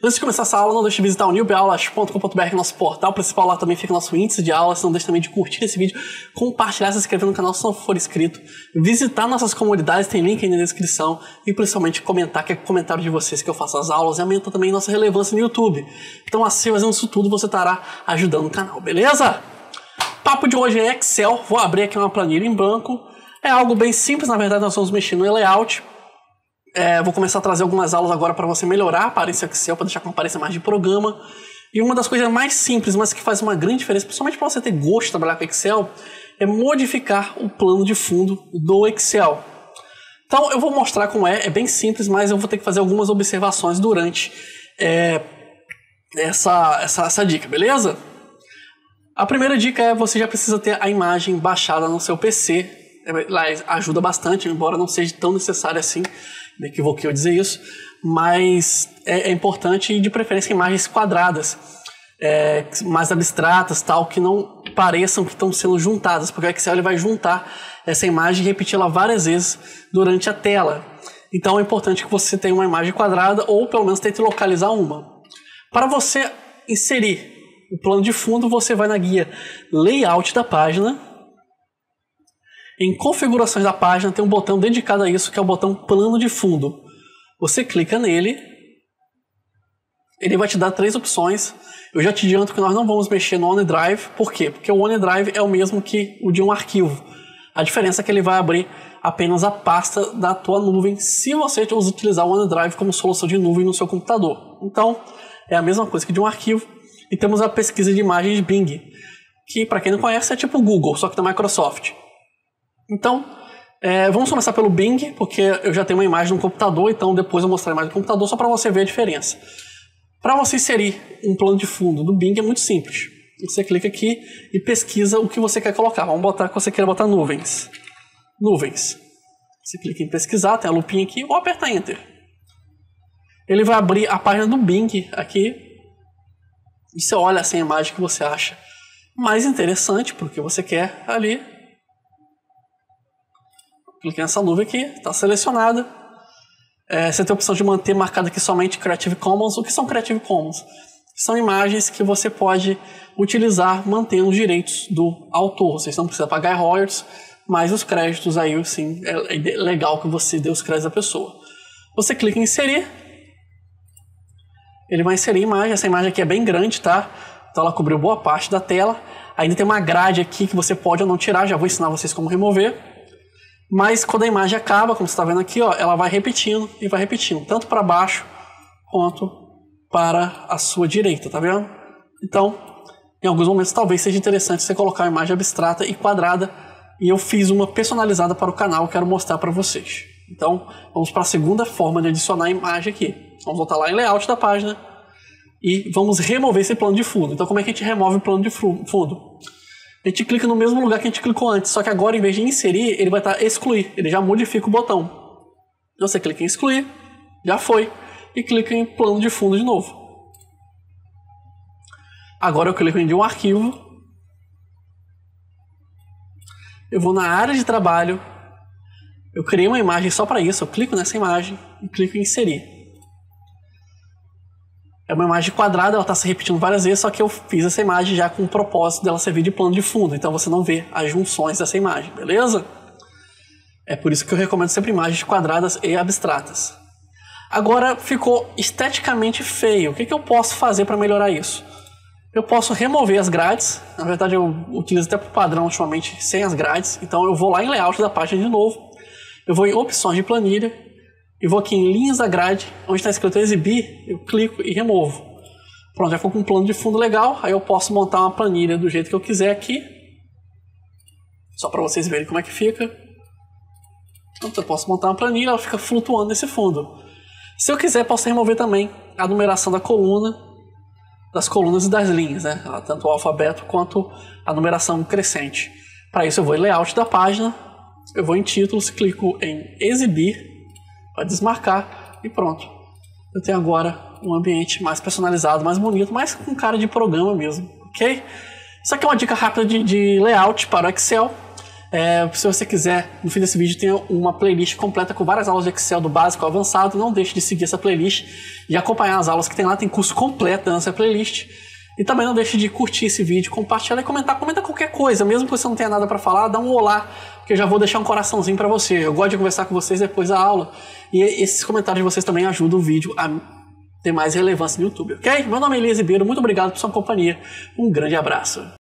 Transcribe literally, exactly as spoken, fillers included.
Antes de começar essa aula, não deixe de visitar o newbaulas ponto com ponto br, nosso portal principal. Lá também fica o nosso índice de aulas. Não deixe também de curtir esse vídeo, compartilhar, se inscrever no canal se não for inscrito, visitar nossas comunidades, tem link aí na descrição, e principalmente comentar, que é comentário de vocês que eu faço as aulas, e aumenta também nossa relevância no YouTube. Então assim, fazendo isso tudo, você estará ajudando o canal, beleza? Papo de hoje é Excel. Vou abrir aqui uma planilha em branco. É algo bem simples, na verdade nós vamos mexer no layout. É, vou começar a trazer algumas aulas agora para você melhorar a aparência Excel, para deixar com aparência mais de programa. E uma das coisas mais simples, mas que faz uma grande diferença, principalmente para você ter gosto de trabalhar com Excel, é modificar o plano de fundo do Excel. Então eu vou mostrar como é, é bem simples, mas eu vou ter que fazer algumas observações durante é, essa, essa, essa dica, beleza? A primeira dica é você já precisa ter a imagem baixada no seu P C. Lá ajuda bastante, embora não seja tão necessário assim. Me equivoquei ao dizer isso, mas é, é importante, e de preferência imagens quadradas, é, mais abstratas, tal, que não pareçam que estão sendo juntadas, porque o Excel ele vai juntar essa imagem e repeti-la várias vezes durante a tela. Então é importante que você tenha uma imagem quadrada, ou pelo menos tente localizar uma. Para você inserir o plano de fundo, você vai na guia Layout da página. Em configurações da página tem um botão dedicado a isso, que é o botão plano de fundo. Você clica nele, ele vai te dar três opções. Eu já te adianto que nós não vamos mexer no OneDrive. Por quê? Porque o OneDrive é o mesmo que o de um arquivo. A diferença é que ele vai abrir apenas a pasta da tua nuvem, se você utilizar o OneDrive como solução de nuvem no seu computador. Então, é a mesma coisa que de um arquivo. E temos a pesquisa de imagens Bing, que para quem não conhece é tipo o Google, só que da Microsoft. Então, é, vamos começar pelo Bing, porque eu já tenho uma imagem no computador, então depois eu vou mostrar a imagem do computador só para você ver a diferença. Para você inserir um plano de fundo do Bing é muito simples. Você clica aqui e pesquisa o que você quer colocar. Vamos botar que você queira botar nuvens. Nuvens. Você clica em pesquisar, tem a lupinha aqui, ou aperta Enter. Ele vai abrir a página do Bing aqui, e você olha assim a imagem que você acha mais interessante, porque você quer ali. Clique nessa nuvem aqui, está selecionada. É, você tem a opção de manter marcado aqui somente Creative Commons. O que são Creative Commons? São imagens que você pode utilizar mantendo os direitos do autor. Você não precisa pagar royalties, mas os créditos aí, sim, é legal que você dê os créditos da pessoa. Você clica em inserir. Ele vai inserir a imagem. Essa imagem aqui é bem grande, tá? Então ela cobriu boa parte da tela. Ainda tem uma grade aqui que você pode ou não tirar. Já vou ensinar vocês como remover. Mas quando a imagem acaba, como você está vendo aqui, ó, ela vai repetindo e vai repetindo, tanto para baixo quanto para a sua direita, tá vendo? Então, em alguns momentos talvez seja interessante você colocar uma imagem abstrata e quadrada, e eu fiz uma personalizada para o canal, quero mostrar para vocês. Então, vamos para a segunda forma de adicionar a imagem aqui. Vamos voltar lá em Layout da página e vamos remover esse plano de fundo. Então, como é que a gente remove o plano de fundo? A gente clica no mesmo lugar que a gente clicou antes, só que agora, em vez de inserir, ele vai estar excluir. Ele já modifica o botão. Então, você clica em excluir, já foi, e clica em plano de fundo de novo. Agora eu clico em um arquivo. Eu vou na área de trabalho. Eu criei uma imagem só para isso. Eu clico nessa imagem e clico em inserir. É uma imagem quadrada, ela está se repetindo várias vezes, só que eu fiz essa imagem já com o propósito dela servir de plano de fundo, então você não vê as junções dessa imagem, beleza? É por isso que eu recomendo sempre imagens quadradas e abstratas. Agora ficou esteticamente feio. O que, que eu posso fazer para melhorar isso? Eu posso remover as grades. Na verdade eu utilizo até por padrão ultimamente sem as grades, então eu vou lá em Layout da página de novo, eu vou em Opções de Planilha, e vou aqui em linhas da grade, onde está escrito exibir, eu clico e removo. Pronto, já ficou com um plano de fundo legal, aí eu posso montar uma planilha do jeito que eu quiser aqui. Só para vocês verem como é que fica. Então eu posso montar uma planilha, ela fica flutuando nesse fundo. Se eu quiser, posso remover também a numeração da coluna, das colunas e das linhas, né? Tanto o alfabeto quanto a numeração crescente. Para isso eu vou em Layout da página, eu vou em Títulos, clico em Exibir, para desmarcar e pronto. Eu tenho agora um ambiente mais personalizado, mais bonito, mais com cara de programa mesmo, ok? Isso aqui é uma dica rápida de, de layout para o Excel. É, se você quiser, no fim desse vídeo tem uma playlist completa com várias aulas de Excel do básico ao avançado. Não deixe de seguir essa playlist e acompanhar as aulas que tem lá. Tem curso completo nessa playlist. E também não deixe de curtir esse vídeo, compartilhar e comentar. Comenta qualquer coisa, mesmo que você não tenha nada pra falar, dá um olá, que eu já vou deixar um coraçãozinho pra você. Eu gosto de conversar com vocês depois da aula. E esses comentários de vocês também ajudam o vídeo a ter mais relevância no YouTube, ok? Meu nome é Elias Ribeiro, muito obrigado por sua companhia. Um grande abraço.